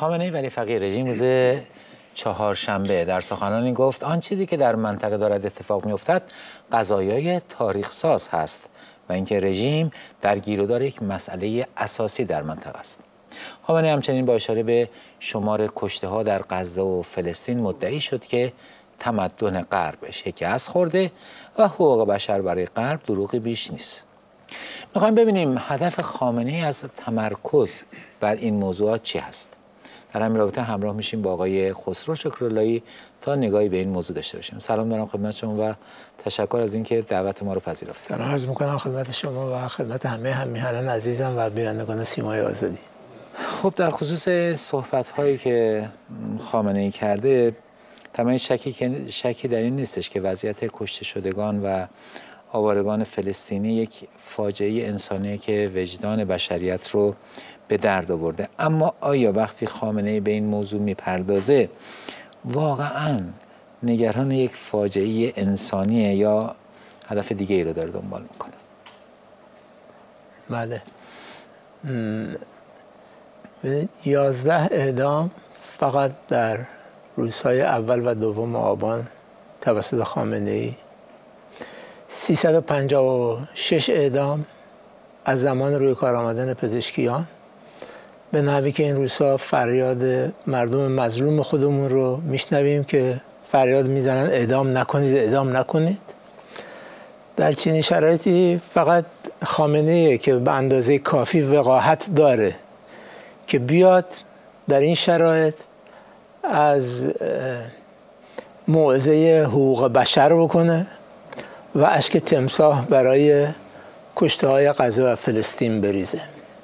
خامنه‌ای ولی فقیه رژیم روز چهارشنبه در سخنرانی گفت آن چیزی که در منطقه دارد اتفاق می‌افتد قضایای تاریخ ساز هست و اینکه رژیم در گیرودار یک مسئله اساسی در منطقه است. خامنه‌ای همچنین با اشاره به شمار کشته‌ها در غزه و فلسطین مدعی شد که تمدن غرب شکست خورده و حقوق بشر برای غرب دروغی بیش نیست. میخوایم ببینیم هدف خامنه‌ای از تمرکز بر این موضوعات چی هست. در همین رابطه همراه میشیم با آقای خسرو شکراللهی تا نگاهی به این موضوع داشته باشیم. سلام دارم خدمت شما و تشکر از اینکه دعوت ما رو پذیرفتید. سلام عرض میکنم خدمت شما و خدمت همه همیهنان عزیزم و بینندگان سیمای آزادی. خب در خصوص صحبت‌هایی که خامنه‌ای کرده تمام شکی در این نیستش که وضعیت کشته شدگان و آوارگان فلسطینی یک فاجعه انسانی که وجدان بشریت رو به درد آورده. اما آیا وقتی خامنه‌ای به این موضوع میپردازه واقعاً نگران یک فاجعه انسانیه یا هدف دیگه ای رو داره دنبال میکنه؟ بله 11 اعدام فقط در روزهای اول و دوم آبان توسط خامنه‌ای، 356 اعدام از زمان روی کار آمدن پزشکیان، به نحوی که این روزها فریاد مردم مظلوم خودمون رو میشنویم که فریاد میزنن اعدام نکنید، اعدام نکنید. در چنین شرایطی فقط خامنه‌ای که به اندازه کافی وقاحت داره که بیاد در این شرایط از موعظه حقوق بشر بکنه و اشک تمساح برای کشته‌های غزه و فلسطین بریزه.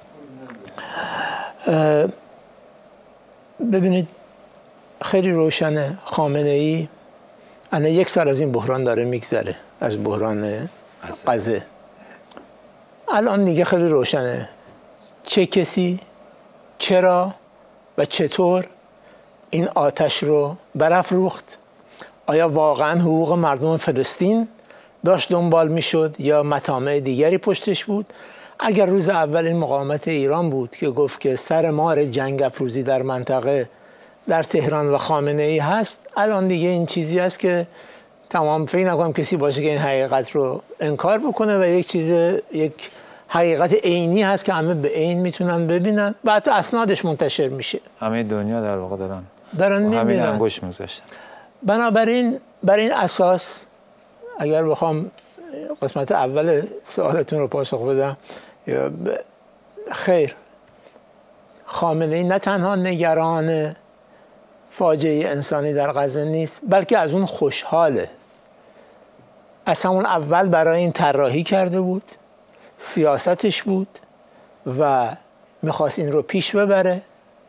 ببینید خیلی روشنه خامنه‌ای الان 1 سال از این بحران داره میگذره، از بحران غزه. الان دیگه خیلی روشنه چه کسی، چرا و چطور این آتش رو برافروخت. آیا واقعا حقوق مردم فلسطین داشت دنبال میشد یا مطامع دیگری پشتش بود؟ اگر روز اول این مقاومت ایران بود که گفت که سر مار جنگ افروزی در منطقه در تهران و خامنه‌ای هست، الان دیگه این چیزی است که تمام فکر نکنم کسی باشه که این حقیقت رو انکار بکنه و یک حقیقت عینی هست که همه به عین میتونن ببینن و حتی اسنادش منتشر میشه. همه دنیا در واقع دارن همین انگشت می‌گذاشتن. بنابراین بر این اساس اگر بخوام قسمت اول سوالتون رو پاسخ بدم، خیر، خامنه‌ای نه تنها نگران فاجعه انسانی در غزه نیست بلکه از اون خوشحاله. از همون اول برای این طراحی کرده بود، سیاستش بود و میخواست این رو پیش ببره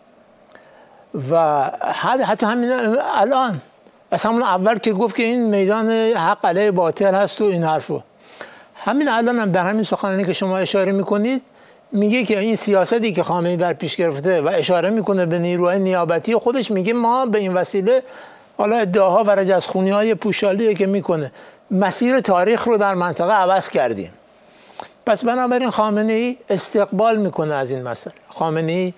و حتی همین الان از همون اول که گفت که این میدان حق علیه باطل هست و این حرفو، همین الان هم در همین سخنرانی که شما اشاره میکنید میگه که این سیاستی که خامنه‌ای در پیش گرفته و اشاره میکنه به نیروهای نیابتی خودش، میگه ما به این وسیله، حالا ادعاها و رجزخونی‌های پوشالیه که میکنه، مسیر تاریخ رو در منطقه عوض کردیم. پس بنابراین خامنه‌ای استقبال میکنه از این مسئله. خامنه‌ای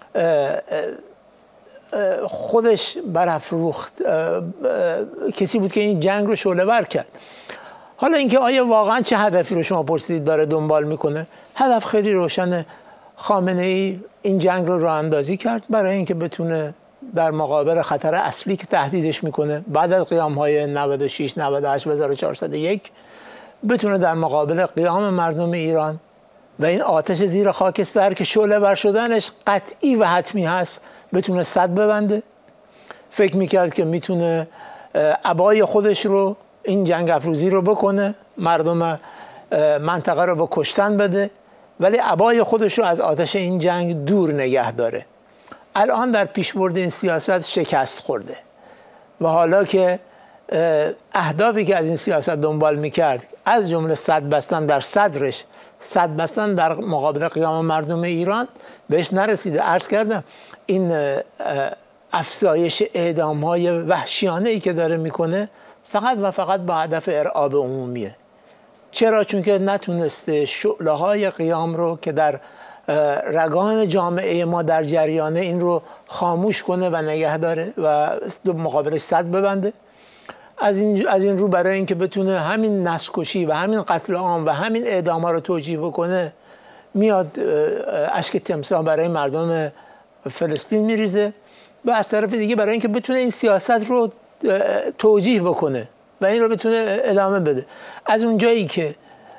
خودش برافروخت کسی بود که این جنگ رو شعله‌ور کرد. حالا اینکه آیا واقعا چه هدفی رو شما پرسیدید داره دنبال میکنه؟ هدف خیلی روشنه. خامنه‌ای این جنگ رو راه اندازی کرد برای اینکه بتونه در مقابل خطر اصلی که تهدیدش میکنه بعد از قیام‌های 96 98 1401 بتونه در مقابل قیام مردم ایران و این آتش زیر خاکستر که شعله‌ور شدنش قطعی و حتمی هست بتونه سد ببنده. فکر میکرد که میتونه عبای خودش رو، این جنگ افروزی رو بکنه، مردم منطقه رو به کشتن بده، ولی عبای خودش رو از آتش این جنگ دور نگه داره. الان در پیشبرد این سیاست شکست خورده و حالا که اهدافی که از این سیاست دنبال میکرد، از جمله سد بستن در صدرش، سد بستن در مقابل قیام مردم ایران، بهش نرسیده. عرض کردم این افزایش اعدام‌های وحشیانه‌ای که داره میکنه فقط و فقط با هدف ارعاب عمومیه. چرا؟ چون که نتونسته شعله‌های قیام رو که در رگان جامعه ما در جریانه این رو خاموش کنه و نگه داره و مقابلش سد ببنده. از این رو برای اینکه بتونه همین نسل کشی و همین قتل عام و همین اعدام‌ها رو توجیه بکنه، میاد اشک تمساح برای مردم فلسطین میریزه و از طرف دیگه برای اینکه بتونه این سیاست رو توجیه بکنه و این رو بتونه ادامه بده. از اونجایی که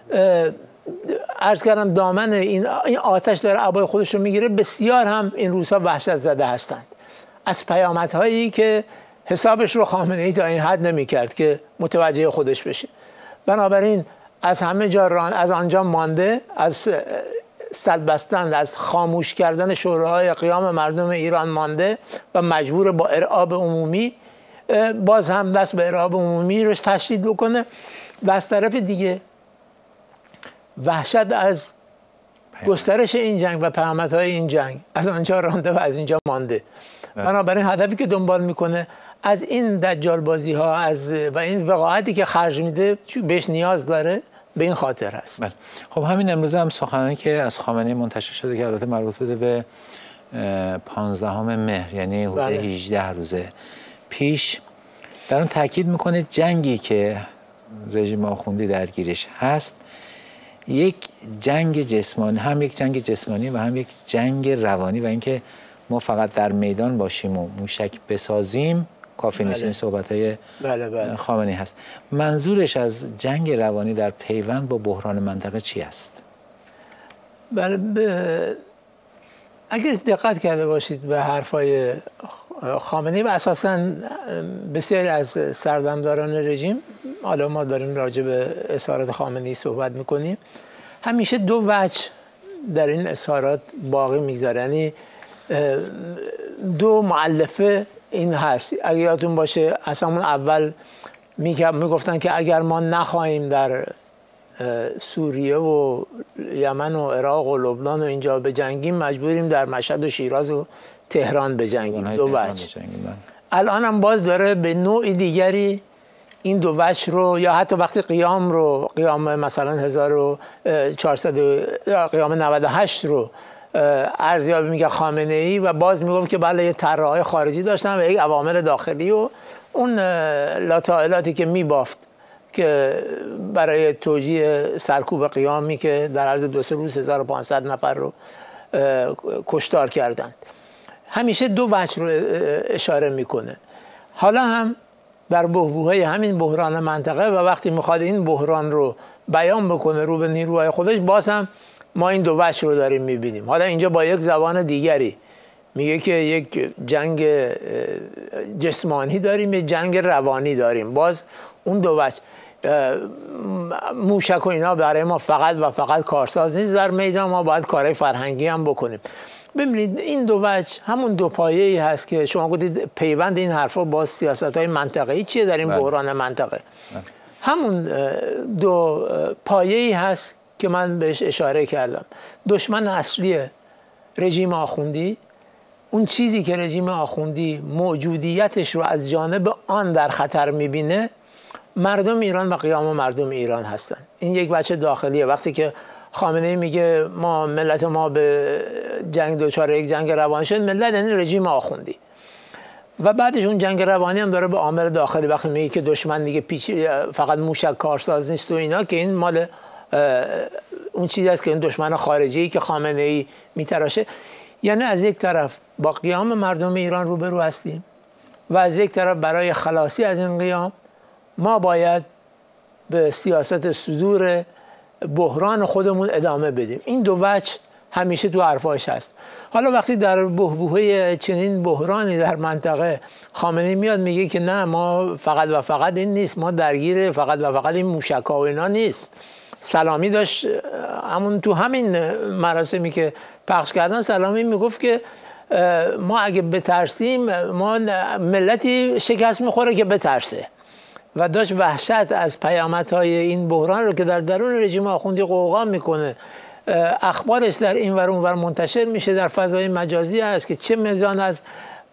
عرض کردم دامن این آتش داره عبای خودش رو میگیره، بسیار هم این روزها وحشت زده هستند از پیامدهایی که حسابش رو خامنه‌ای تا این حد نمی‌کرد که متوجه خودش بشه. بنابراین از همه جا از آنجا مانده، از سد بستن، از خاموش کردن شورای قیام مردم ایران مانده و مجبور با ارعاب عمومی باز هم دست به ارعاب عمومی روش تشدید بکنه و از طرف دیگه وحشت از گسترش این جنگ و پیامدهای این جنگ از آنجا رانده و از اینجا مانده. بنابراین هدفی که دنبال میکنه از این دجال بازی ها و این وقاحتی که خرج میده بهش نیاز داره، به این خاطر هست. بله. خب همین امروز هم سخنرانی که از خامنه‌ای منتشر شده که البته مربوط بوده به 15 مهر، یعنی حدود 18 روز پیش، در اون تاکید میکنه جنگی که رژیم آخوندی درگیرش هست یک جنگ جسمانی، هم یک جنگ جسمانی و هم یک جنگ روانی، و اینکه ما فقط در میدان باشیم و موشک بسازیم کافی نیست. این صحبت‌های خامنه‌ای هست. منظورش از جنگ روانی در پیوند با بحران منطقه چی است؟ بله، اگر دقت کرده باشید به حرفای خامنه‌ای و اساساً بسیاری از سردمداران رژیم، حالا ما داریم راجع به اظهارات خامنه‌ای صحبت می‌کنیم، همیشه دو وجه در این اظهارات باقی می‌گذاره، یعنی دو مؤلفه این هست. اگر یادتون باشه از همون اول میگفتن که اگر ما نخواهیم در سوریه و یمن و عراق و لبنان و اینجا بجنگیم، مجبوریم در مشهد و شیراز و تهران بجنگیم. دو وجه. الان هم باز داره به نوع دیگری این دو وجه رو، یا حتی وقتی قیام مثلا 1400 قیام 98 رو ارزیابی میگه خامنه‌ای و باز میگفت که بله یه طرح‌های خارجی داشتن و یک عوامل داخلی و اون لاتائلاتی که میبافت که برای توجیه سرکوب قیامی که در عرض 2-3 روز 1500 نفر رو کشتار کردند. همیشه دو وجه رو اشاره میکنه. حالا هم در بحبوحه همین بحران منطقه و وقتی میخواد این بحران رو بیان بکنه رو به نیروهای خودش، باز هم ما این دو وجه رو داریم میبینیم. حالا اینجا با یک زبان دیگری میگه که یک جنگ جسمانی داریم، یک جنگ روانی داریم. باز اون دو وجه، موشک و اینا برای ما فقط و فقط کارساز نیست، در میدان ما باید کارهای فرهنگی هم بکنیم. ببینید این دو وجه همون دو پایه‌ای هست که شما گفتید پیوند این حرفا با سیاست‌های منطقه‌ای چیه در این بحران منطقه. همون دو پایه‌ای هست که من بهش اشاره کردم. دشمن اصلی رژیم آخوندی، اون چیزی که رژیم آخوندی موجودیتش رو از جانب آن در خطر میبینه، مردم ایران و قیام مردم ایران هستن. این یک بچه داخلیه. وقتی که خامنه‌ای میگه ما ملت ما به جنگ دچار یک جنگ روانی شد، ملت یعنی رژیم آخوندی. و بعدش اون جنگ روانی هم داره به عامل داخلی. وقتی میگه که دشمن دیگه فقط موشک کارساز نیست و اینا، که این مال اون چیزی است که این دشمن خارجی که خامنه‌ای میتراشه. یعنی از یک طرف با قیام مردم ایران روبرو هستیم و از یک طرف برای خلاصی از این قیام ما باید به سیاست صدور بحران خودمون ادامه بدیم. این دو وجه همیشه تو حرفاش هست. حالا وقتی در بحبوحه چنین بحرانی در منطقه خامنه‌ای میاد میگه که نه، ما فقط و فقط این نیست، ما درگیر فقط و فقط این موشک‌ها و اینا نیست. سلامی داشت همون تو همین مراسمی که پخش کردن، سلامی میگفت که ما اگه بترسیم ما ملتی شکست میخوره که بترسه، و داشت وحشت از پیامدهای این بحران رو که در درون رژیم آخوندی قوقا میکنه، اخبارش در این ور اون ور منتشر میشه، در فضای مجازی هست که چه میزان از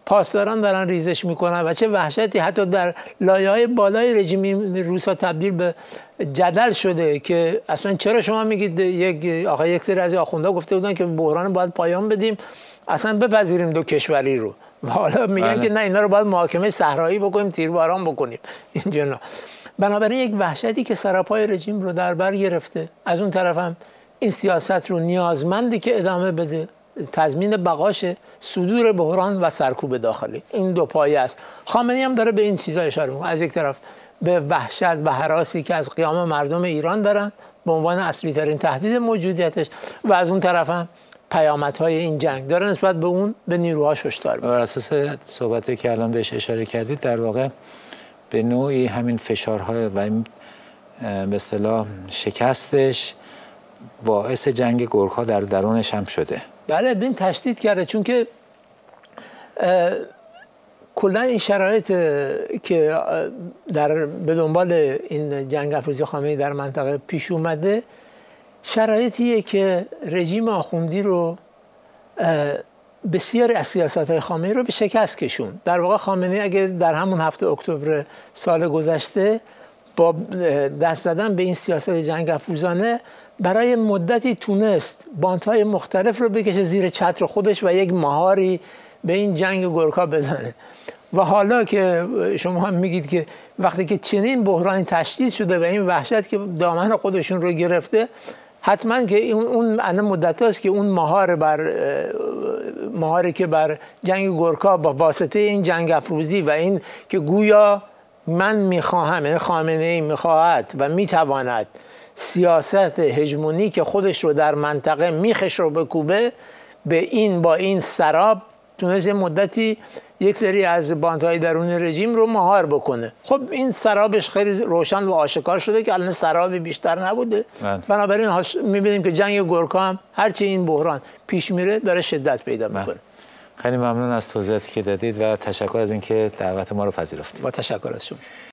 پاسداران دارن ریزش میکنن و چه وحشتی حتی در لایه‌های بالای رژیم روسا تبدیل به جدل شده که اصلا چرا شما میگید یک سری از آخوندا گفته بودن که بحران باید پایان بدیم، اصلا بپذیریم دو کشوری رو، حالا میگن که نه اینا رو باید محاکمه صحرایی بکنیم، تیرباران بکنیم اینجا نه. بنابراین یک وحشتی که سراپای رژیم رو در بر گرفته، از اون طرف هم این سیاست رو نیازمندی که ادامه بده، تضمین بقاش، صدور بحران و سرکوب داخلی، این دو پایه است. خامنه‌ای هم داره به این چیزا اشاره میکنه، از یک طرف به وحشت و هراسی که از قیام مردم ایران دارن به عنوان اصلی ترین تهدید موجودیتش، و از اون طرف هم پیامدهای این جنگ داره نسبت به اون به نیروهاش هشدار میده. بر اساس صحبتی که الان بهش اشاره کردید، در واقع به نوعی همین فشارهای و این به اصطلاح شکستش باعث جنگ گورکا در درونش هم شده. بله، بین تشدید کرده، چون که کلا این شرایط که به دنبال این جنگ افروزی خامنه‌ای در منطقه پیش اومده، شرایطیه که رژیم آخوندی رو بسیاری از سیاست‌های خامنه‌ای رو به شکست کشون. در واقع خامنه‌ای اگه در همون هفته اکتبر سال گذشته با دست زدن به این سیاست جنگ افروزانه برای مدتی تونست باندهای مختلف رو بکشه زیر چتر خودش و یک مهاری به این جنگ گورکا بزنه، و حالا که شما هم میگید که وقتی که چنین بحرانی تشدید شده و این وحشت که دامن خودشون رو گرفته، حتما که اون مدت هاست که اون مهاری که بر جنگ گورکا با واسطه این جنگ افروزی و این که گویا من میخواهم، خامنه‌ای میخواهد و میتواند سیاست هژمونیک خودش رو در منطقه میخش رو بکوبه، با این سراب تونست مدتی یک سری از باندهای درون رژیم رو مهار بکنه. خب این سرابش خیلی روشن و آشکار شده که الان سرابی بیشتر نبوده. بنابراین میبینیم که جنگ گورکا هم هرچی این بحران پیش میره داره شدت پیدا میکنه. خیلی ممنون از توضیحاتی که دادید و تشکر از اینکه دعوت ما رو پذیرفتید. با تشکر از شما.